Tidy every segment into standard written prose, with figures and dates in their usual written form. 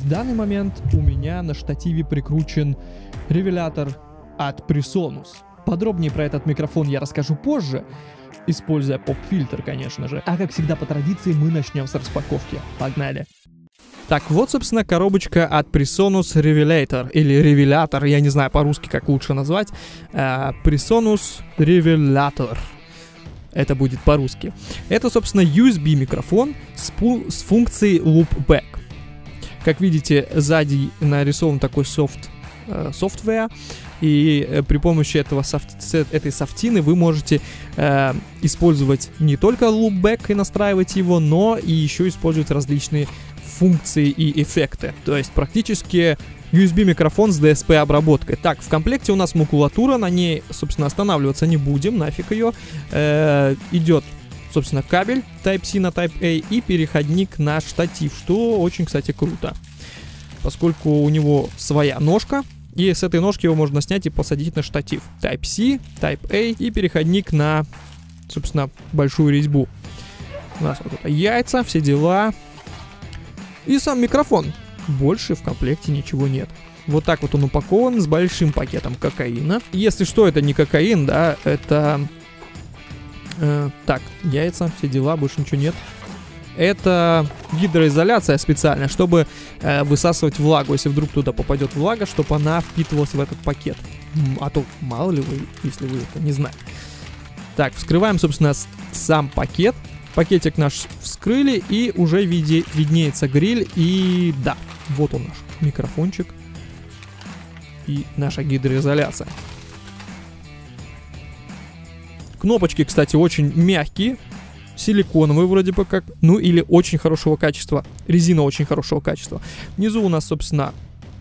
В данный момент у меня на штативе прикручен ревелятор от Presonus. Подробнее про этот микрофон я расскажу позже, используя поп-фильтр, конечно же. А как всегда по традиции мы начнем с распаковки. Погнали! Так, вот, собственно, коробочка от Presonus Revelator, или ревелятор, я не знаю по-русски, как лучше назвать. Presonus Revelator. Это будет по-русски. Это, собственно, USB микрофон с функцией Loopback. Как видите, сзади нарисован такой софтвер, и при помощи этой софтины вы можете использовать не только Loopback и настраивать его, но и еще использовать различные функции и эффекты. То есть практически USB-микрофон с DSP-обработкой. Так, в комплекте у нас макулатура, на ней, собственно, останавливаться не будем, нафиг ее. Идет, собственно, кабель Type-C на Type-A и переходник на штатив, что очень, кстати, круто. Поскольку у него своя ножка, и с этой ножки его можно снять и посадить на штатив. Type-C, Type-A и переходник на, собственно, большую резьбу. У нас вот это яйца, все дела. И сам микрофон. Больше в комплекте ничего нет. Вот так вот он упакован с большим пакетом кокаина. Если что, это не кокаин, да, это... так, яйца, все дела, больше ничего нет. Это гидроизоляция специальная, чтобы высасывать влагу. Если вдруг туда попадет влага, чтобы она впитывалась в этот пакет. А то мало ли вы, если вы это не знаете. Так, вскрываем, собственно, сам пакет. Пакетик наш вскрыли, и уже виднеется гриль. И да, вот он наш микрофончик и наша гидроизоляция. Кнопочки, кстати, очень мягкие, силиконовые вроде бы как, ну или очень хорошего качества, резина очень хорошего качества. Внизу у нас, собственно,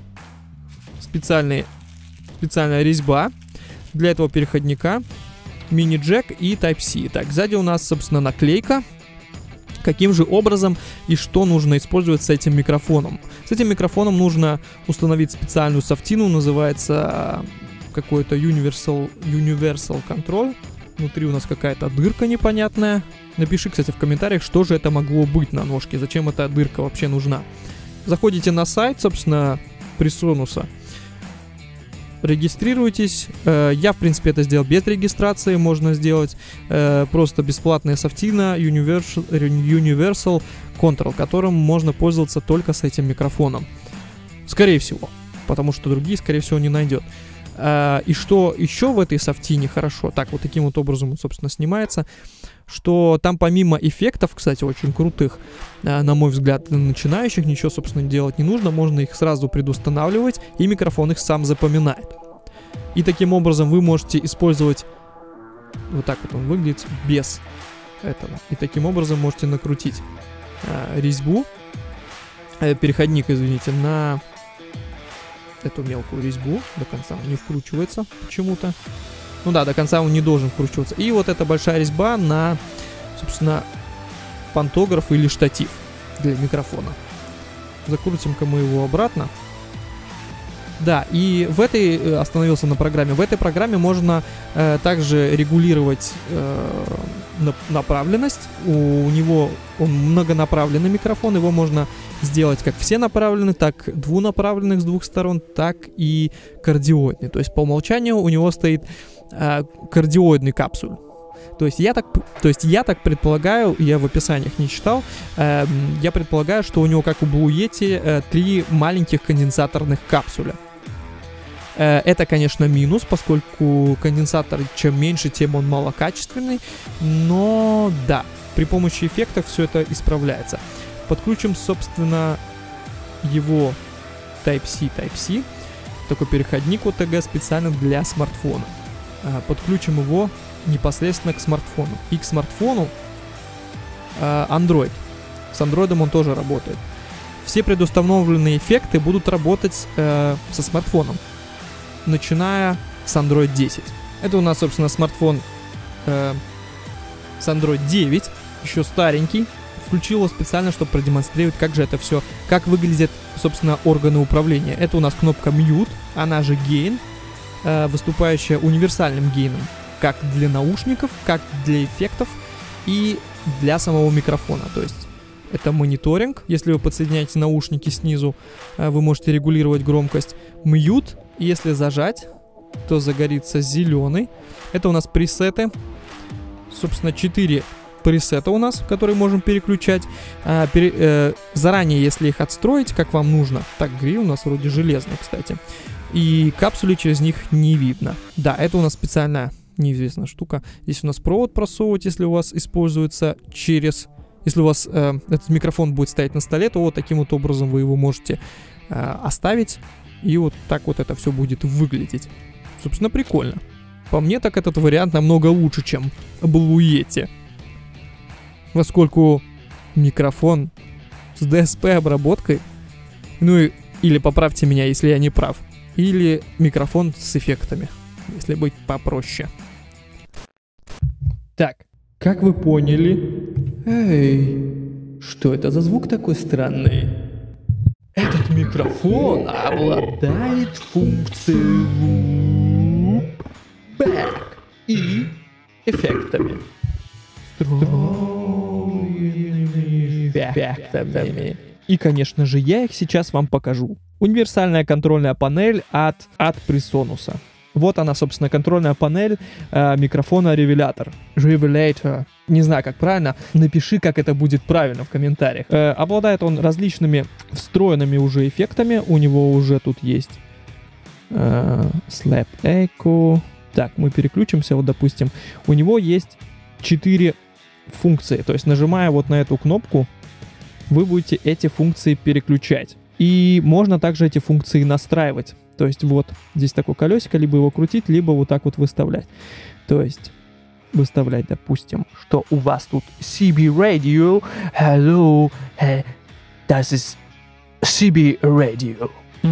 специальная резьба для этого переходника. Мини-джек и Type-C. Так, сзади у нас, собственно, наклейка. Каким же образом и что нужно использовать с этим микрофоном? С этим микрофоном нужно установить специальную софтину, называется какой-то Universal Control. Внутри у нас какая-то дырка непонятная. Напиши, кстати, в комментариях, что же это могло быть на ножке, зачем эта дырка вообще нужна. Заходите на сайт, собственно, Presonus. Регистрируйтесь. Я, в принципе, это сделал без регистрации. Можно сделать просто бесплатная софтина Universal Control, которым можно пользоваться только с этим микрофоном. Скорее всего. Потому что другие, скорее всего, не найдет. И что еще в этой софтине хорошо, так вот таким вот образом он, собственно, снимается, что там помимо эффектов, кстати, очень крутых, на мой взгляд, для начинающих ничего, собственно, делать не нужно, можно их сразу предустанавливать, и микрофон их сам запоминает. И таким образом вы можете использовать, вот так вот он выглядит, без этого. И таким образом можете накрутить резьбу, переходник, извините, на эту мелкую резьбу. До конца он не вкручивается почему-то. Ну да, до конца он не должен вкручиваться. И вот эта большая резьба на, собственно, пантограф или штатив для микрофона. Закрутим-ка мы его обратно. Да, и в этой, остановился на программе, в этой программе можно также регулировать направленность. У него он многонаправленный микрофон, его можно сделать как все направленные, так двунаправленных с двух сторон, так и кардиоидный. То есть по умолчанию у него стоит кардиоидный капсуль. То есть я так предполагаю, я в описаниях не читал, я предполагаю, что у него, как у Blue Yeti, 3 маленьких конденсаторных капсуля. Это, конечно, минус, поскольку конденсатор чем меньше, тем он малокачественный, но да, при помощи эффектов все это исправляется. Подключим, собственно, его Type-C, такой переходник OTG специально для смартфона. Подключим его непосредственно к смартфону. И к смартфону Android. С Android он тоже работает. Все предустановленные эффекты будут работать со смартфоном, начиная с Android 10. Это у нас, собственно, смартфон с Android 9, еще старенький. Включил его специально, чтобы продемонстрировать, как же это все, как выглядят, собственно, органы управления. Это у нас кнопка Mute, она же Gain, выступающая универсальным гейном, как для наушников, как для эффектов и для самого микрофона. То есть это мониторинг. Если вы подсоединяете наушники снизу, вы можете регулировать громкость. Мьют, если зажать, то загорится зеленый. Это у нас пресеты. Собственно, 4 пресета у нас, которые можем переключать. Заранее, если их отстроить, как вам нужно. Так, гриль у нас вроде железный, кстати. И капсули через них не видно. Да, это у нас специальная неизвестная штука. Здесь у нас провод просовывать, если у вас используется через... Если у вас этот микрофон будет стоять на столе, то вот таким вот образом вы его можете оставить. И вот так вот это все будет выглядеть. Собственно, прикольно. По мне, так этот вариант намного лучше, чем Blue Yeti. Поскольку микрофон с DSP-обработкой, или поправьте меня, если я не прав, или микрофон с эффектами, если быть попроще. Так, как вы поняли... Эй, что это за звук такой странный? Этот микрофон обладает функцией loop, back и эффектами. Встроенными эффектами. И, конечно же, я их сейчас вам покажу. Универсальная контрольная панель от PreSonus. Вот она, собственно, контрольная панель микрофона Revelator. Не знаю, как правильно. Напиши, как это будет правильно в комментариях. Обладает он различными встроенными уже эффектами. У него уже тут есть Slap Echo. Так, мы переключимся. Вот, допустим, у него есть 4 функции. То есть, нажимая вот на эту кнопку, вы будете эти функции переключать. И можно также эти функции настраивать. То есть вот здесь такое колесико, либо его крутить, либо вот так вот выставлять. То есть выставлять, допустим, что у вас тут CB Radio. Hello, this is CB Radio.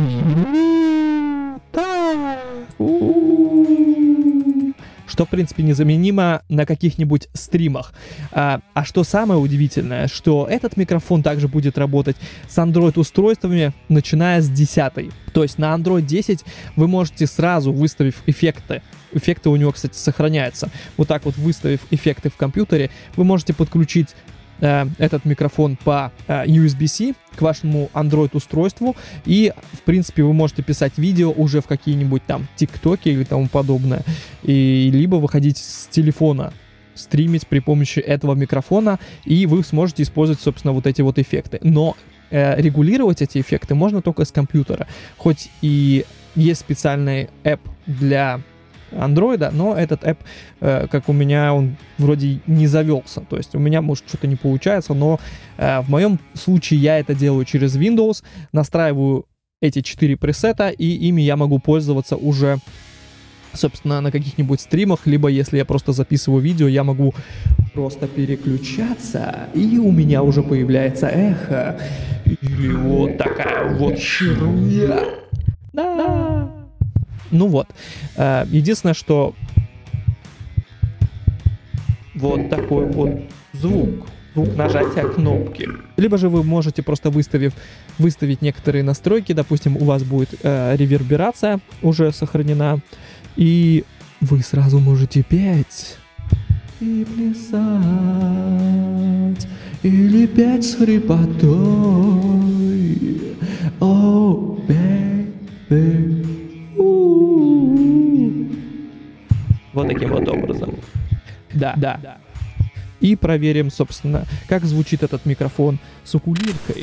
Что, в принципе, незаменимо на каких-нибудь стримах. А что самое удивительное, что этот микрофон также будет работать с Android-устройствами, начиная с 10. То есть на Android 10 вы можете сразу, выставив эффекты у него, кстати, сохраняются, вот так вот выставив эффекты в компьютере, вы можете подключить этот микрофон по USB-C к вашему Android-устройству, и, в принципе, вы можете писать видео уже в какие-нибудь там ТикТоки или тому подобное, и либо выходить с телефона, стримить при помощи этого микрофона, и вы сможете использовать, собственно, вот эти вот эффекты. Но регулировать эти эффекты можно только с компьютера, хоть и есть специальный app для андроида, но этот app, как у меня, он вроде не завелся. То есть у меня, может, что-то не получается, но в моем случае я это делаю через Windows, настраиваю эти 4 пресета, и ими я могу пользоваться уже, собственно, на каких-нибудь стримах, либо если я просто записываю видео, я могу просто переключаться, и у меня уже появляется эхо. Или вот такая вот херня. Да. Ну вот, единственное, что вот такой вот звук нажатия кнопки. Либо же вы можете просто выставить некоторые настройки, допустим, у вас будет реверберация уже сохранена, и вы сразу можете петь и плясать, или петь с хрипотой. Oh, baby. Вот таким вот образом. Да. И проверим, собственно, как звучит этот микрофон с укулелкой.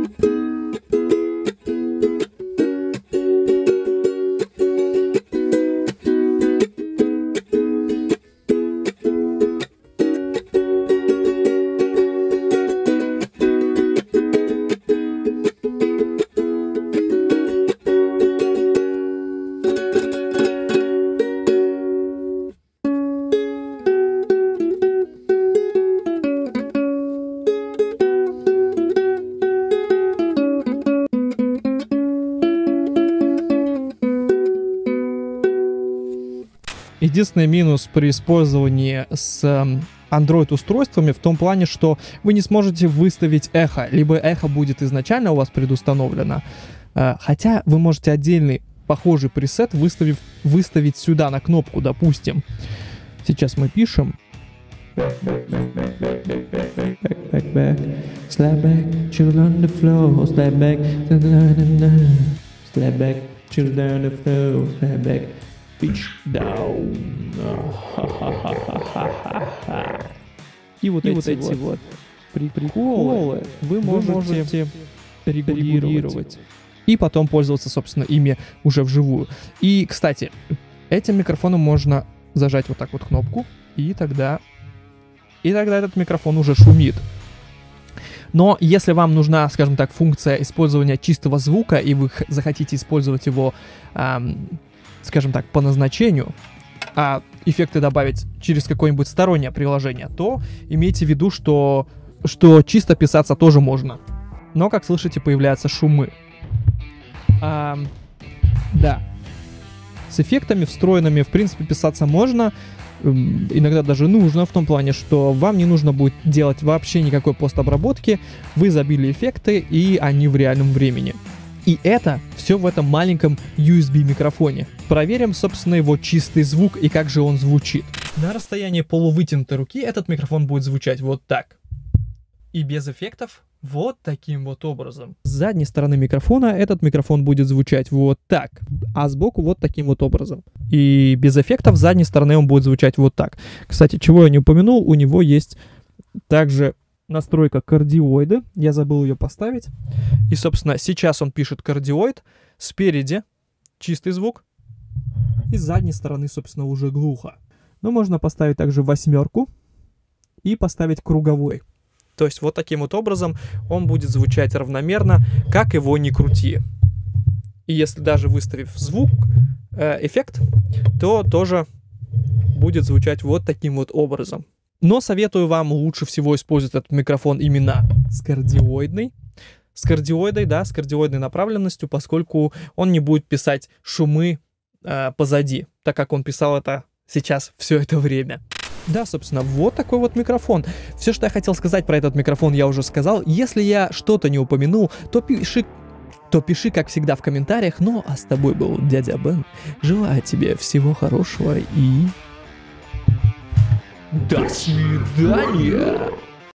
Единственный минус при использовании с Android-устройствами в том плане, что вы не сможете выставить эхо, либо эхо будет изначально у вас предустановлено, хотя вы можете отдельный похожий пресет выставить сюда на кнопку, допустим. Сейчас мы пишем Slap back, chill on the floor, slap back, slap back, chill down the floor, slap back, pitch down. И вот эти вот приколы вы можете регулировать. И потом пользоваться, собственно, ими уже вживую. И, кстати, этим микрофоном можно зажать вот так вот кнопку, и тогда этот микрофон уже шумит. Но если вам нужна, скажем так, функция использования чистого звука, и вы захотите использовать его, скажем так, по назначению, а эффекты добавить через какое-нибудь стороннее приложение, то имейте в виду, что чисто писаться тоже можно. Но, как слышите, появляются шумы. Да. С эффектами встроенными, в принципе, писаться можно. Иногда даже нужно, в том плане, что вам не нужно будет делать вообще никакой постобработки. Вы забили эффекты, и они в реальном времени. И это все в этом маленьком USB микрофоне. Проверим, собственно, его чистый звук и как же он звучит. На расстоянии полувытянутой руки этот микрофон будет звучать вот так. И без эффектов вот таким вот образом. С задней стороны микрофона этот микрофон будет звучать вот так, а сбоку вот таким вот образом. И без эффектов с задней стороны он будет звучать вот так. Кстати, чего я не упомянул, у него есть также настройка кардиоида. Я забыл ее поставить. И, собственно, сейчас он пишет кардиоид. Спереди чистый звук. И с задней стороны, собственно, уже глухо. Но можно поставить также 8 и поставить круговой. То есть вот таким вот образом он будет звучать равномерно, как его ни крути. И если даже выставив звук, эффект, то тоже будет звучать вот таким вот образом. Но советую вам лучше всего использовать этот микрофон именно с кардиоидной направленностью, поскольку он не будет писать шумы позади, так как он писал это сейчас все это время. Да, собственно, вот такой вот микрофон. Все, что я хотел сказать про этот микрофон, я уже сказал. Если я что-то не упомянул, то пиши, как всегда, в комментариях. Ну, а с тобой был дядя Бен. Желаю тебе всего хорошего и... До свидания!